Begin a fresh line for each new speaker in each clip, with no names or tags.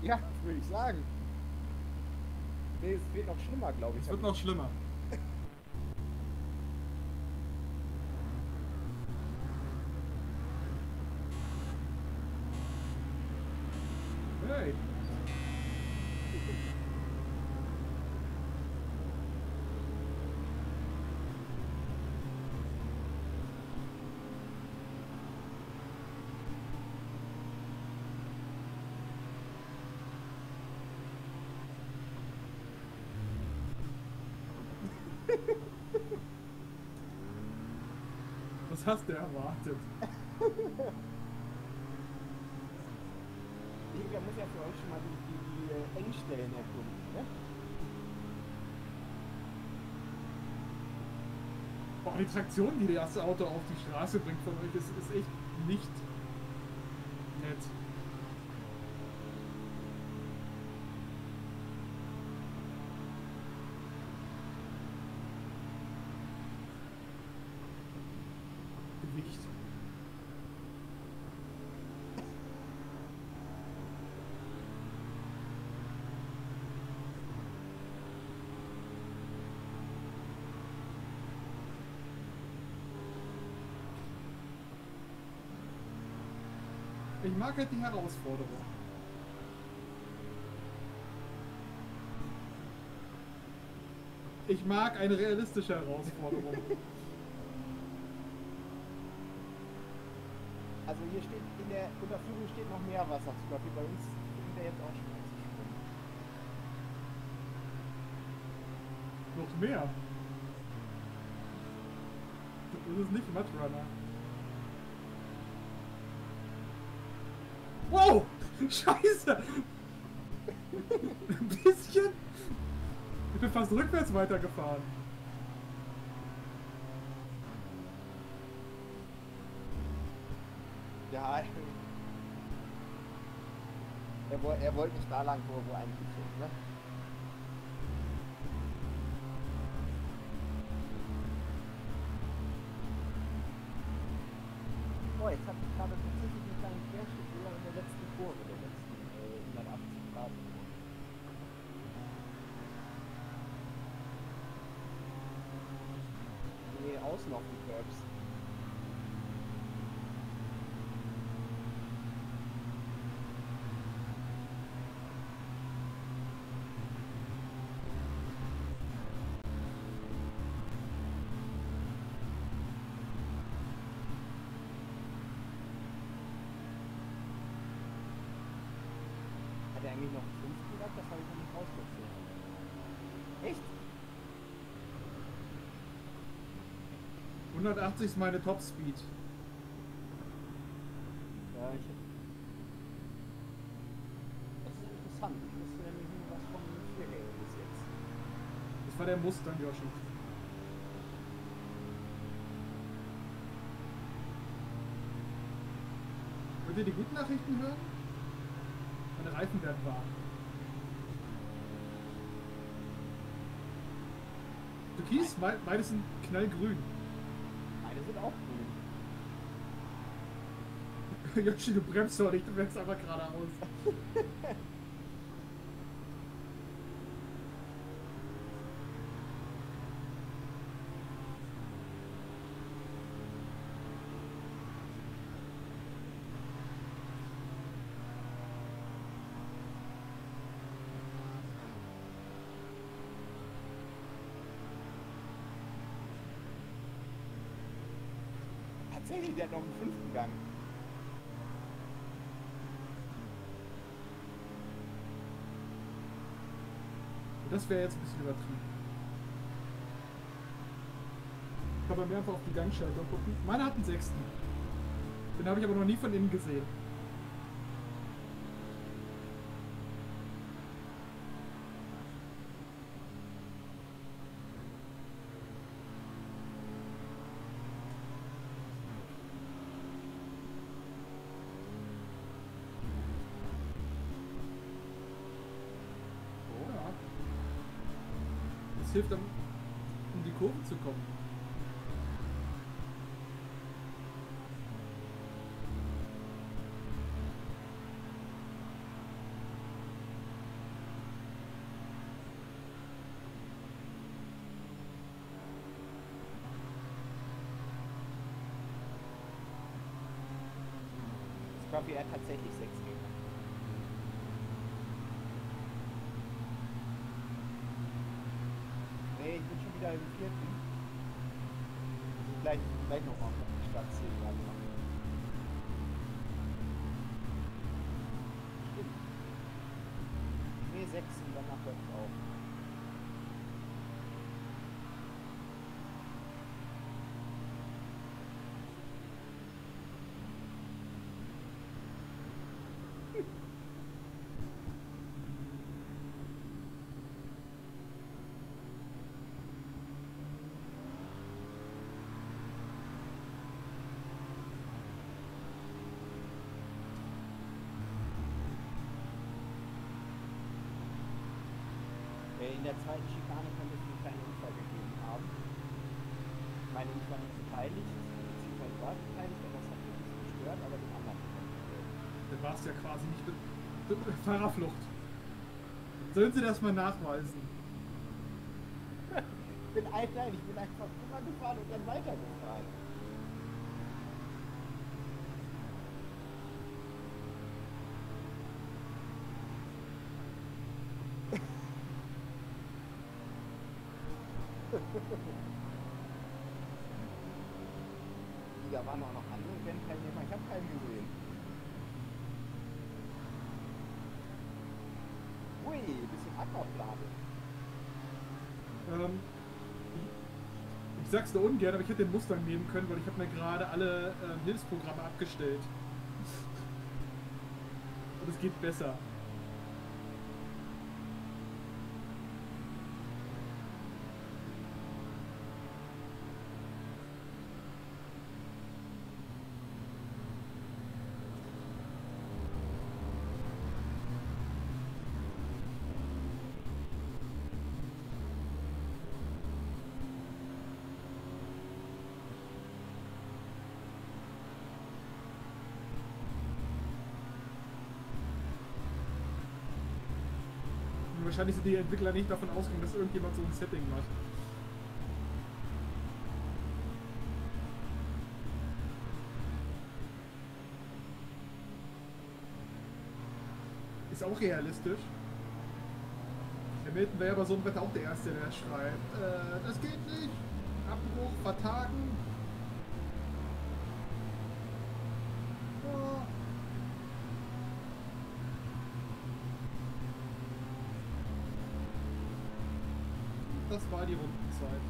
Ja, würde ich sagen. Nee, es wird noch schlimmer, glaube ich.
Es wird noch schlimmer. Hey. Was hast du erwartet?
Irgendwer muss ja für euch schon mal die Engstellen erkunden, ne?
Boah, die Traktion, die das Auto auf die Straße bringt von euch, ist echt nicht nett. Gewicht. Ich mag halt die Herausforderung. Ich mag eine realistische Herausforderung.
Also hier steht in der Unterführung steht noch mehr Wasserzulauf. Bei uns fängt der jetzt auch schon an zu schwimmen.
Noch mehr. Das ist nicht Mudrunner. Wow! Scheiße! Ein bisschen. Ich bin fast rückwärts weitergefahren.
Ja, er wollte nicht da lang, wo eigentlich ist, ne? Oh, jetzt hat ich gerade tatsächlich einen kleinen Querschnittfehler in der letzten Kurve, der letzten 180 Grad. Nee, außen auf die Curbs. Hat er eigentlich noch 5 gehabt? Das habe ich noch nicht rausgezogen. Echt?
180 ist meine Topspeed.
Ja, das ist interessant. Ich wusste nämlich nur was von 4-Gängen bis jetzt.
Das war der Mustang, Yoshi. Wollt ihr die guten Nachrichten hören? Meine Reifen werden warm. Türkis, beide sind knallgrün.
Meine sind auch grün.
Yoshi, du bremst doch nicht, du fährst einfach geradeaus.
Tatsächlich, der hat noch einen 5. Gang.
Das wäre jetzt ein bisschen übertrieben. Ich kann bei mir einfach auf die Gangschalter gucken. Meine hat einen 6. Den habe ich aber noch nie von innen gesehen. Ja. Das hilft dann, um die Kurve zu kommen.
dafür er tatsächlich 6 Gänge. Nee, ich bin schon wieder im 4. Also gleich nochmal auf die Startziel anfangen. Stimmt. Nee, 6 und danach hört es auf. In der zweiten Schikane könnte es einen kleinen Unfall gegeben haben. Ich meine, ich war nicht beteiligt, beziehungsweise war beteiligt, aber das hat mich nicht gestört, aber den anderen nicht gestört.
Dann war es ja quasi nicht Fahrerflucht. Sollen Sie das mal nachweisen?
Ich bin einfach rübergefahren und dann weitergefahren. Da waren auch noch andere Rennteilnehmer, ich habe keinen gesehen. Ui, bisschen Aquaplane.
Ich sag's nur ungern, aber ich hätte den Mustang nehmen können, weil ich habe mir gerade alle Hilfsprogramme abgestellt. Und es geht besser. Wahrscheinlich sind die Entwickler nicht davon ausgegangen, dass irgendjemand so ein Setting macht. Ist auch realistisch. Der Milton wäre aber so ein Wetter auch der Erste, der schreibt. Das geht nicht. Abbruch, vertagen. Ja. Das war die Rundenzeit.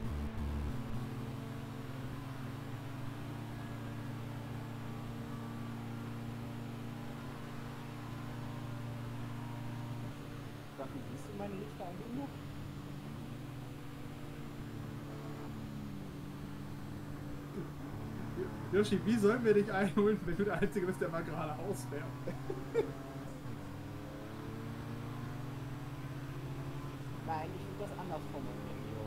Wie siehst du meine Lichter eigentlich noch?
Yoshi, wie sollen wir dich einholen, wenn du der Einzige bist, der mal geradeaus fährt?
Nein, ich würde das anders formulieren, Leo.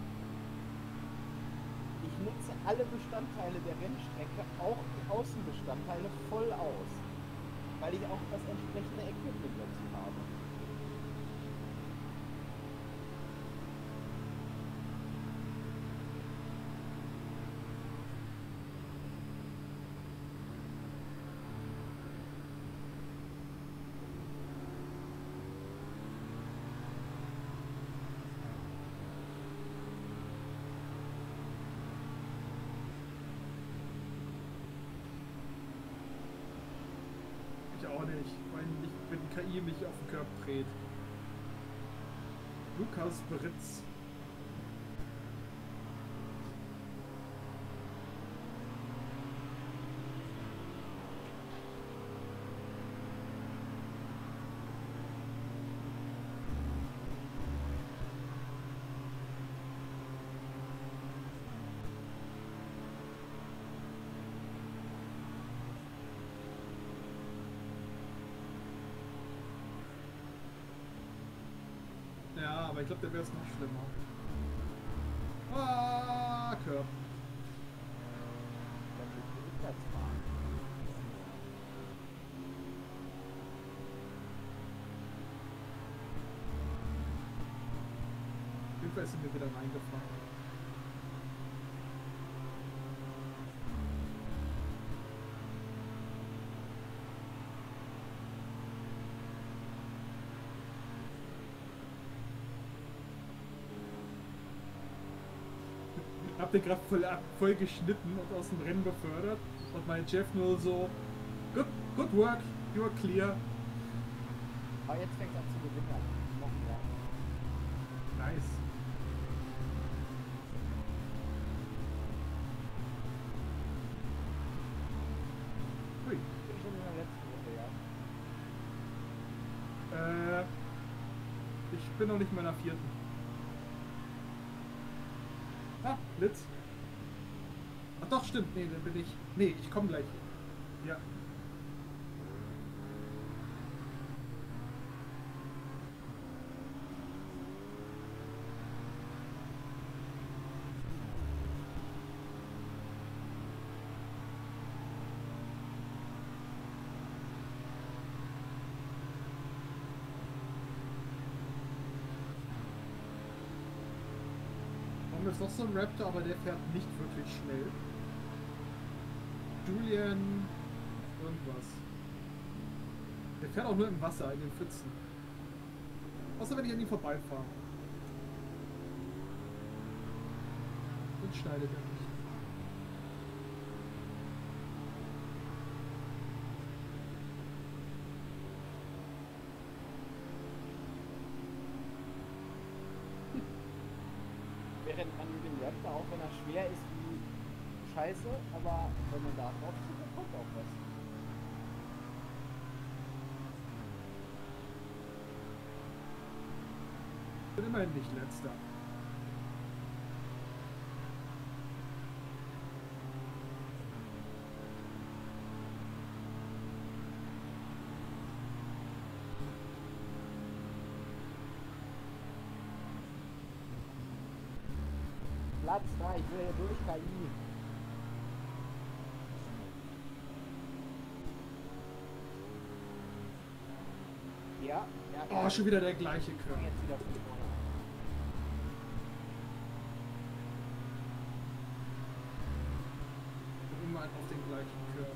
Ich nutze alle Bestandteile der Rennstrecke, auch die Außenbestandteile, voll aus. Weil ich auch das entsprechende Equipment dazu habe.
Ich auch nicht, weil wenn KI mich auf den Körper dreht. Lukas Britz. Ja, aber ich glaube, der wäre es noch schlimmer. Ah, Curb. Auf jeden Fall ist sie mir wieder reingefahren. hab den gerade voll geschnitten und aus dem Rennen befördert. Und mein Chef nur so, good work, you are clear.
Aber jetzt fängt es an zu gewittern. Noch mehr.
Nice. Ui.
Bin schon in der letzten Runde, ja.
Ich bin noch nicht in meiner 4. Ah, Blitz. Ach doch, stimmt. Nee, dann bin ich. Nee, ich komme gleich. Ja. Ist noch so ein Raptor, aber der fährt nicht wirklich schnell. Julian irgendwas. Der fährt auch nur im Wasser, in den Pfützen. Außer wenn ich an ihm vorbeifahre. Dann schneidet er mich.
Während man mit dem Raptor, auch wenn er schwer ist wie Scheiße, aber wenn man da drauf zieht, dann kommt auch was.
Ich bin immerhin nicht letzter.
Platz 3, ich will hier durch KI. Ja, ja.
Oh, schon wieder der gleiche Körper.
Jetzt wieder von vorne.
Immer auf den gleichen Körper.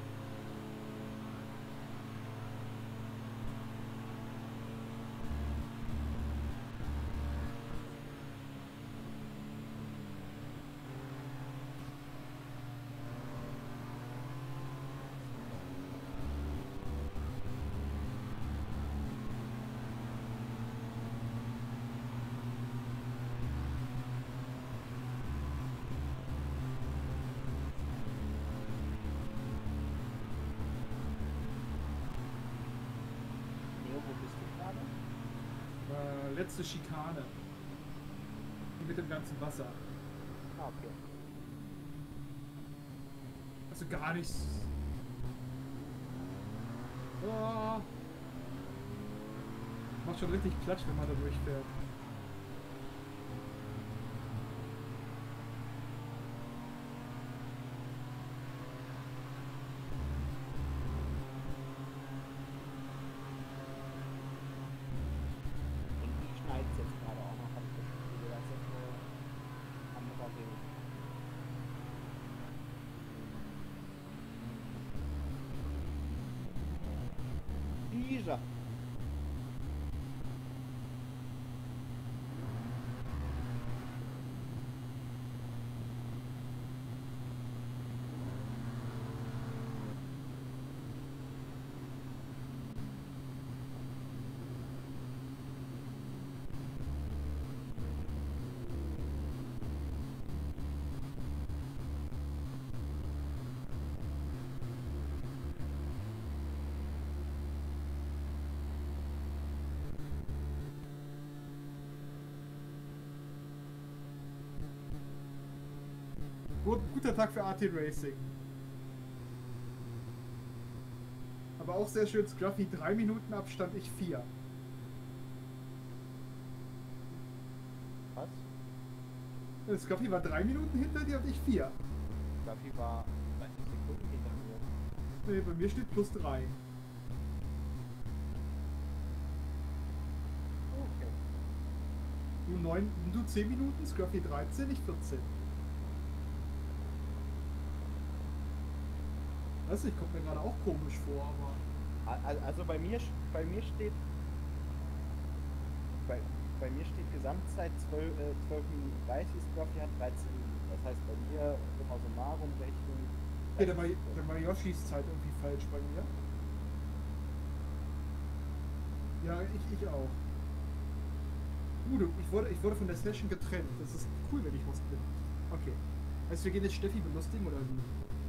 Letzte Schikane. Die mit dem ganzen Wasser.
Ah, okay.
Also gar nichts. Oh. Macht schon richtig Klatsch, wenn man da durchfährt.
Dieser.
Guter Tag für AT Racing. Aber auch sehr schön, Scruffy 3 Minuten Abstand, ich 4.
Was?
Scruffy war 3 Minuten hinter dir und ich 4.
Scruffy war 20 Sekunden hinter mir.
Nee, bei mir steht +3.
Okay.
Du 10 Minuten, Scruffy 13, ich 14. Weiß nicht, kommt mir gerade auch komisch vor, aber...
Also bei mir steht... bei mir steht Gesamtzeit 12 Minuten 30, Scruffy hat 13 Minuten. Das heißt, bei mir immer summarum Rechnung.
Ja, dann war Yoshis Zeit irgendwie falsch bei mir. Ja, ich auch. Ich wurde von der Session getrennt. Das ist cool, wenn ich raus bin. Okay. Also wir gehen jetzt Steffi belustigen oder wie?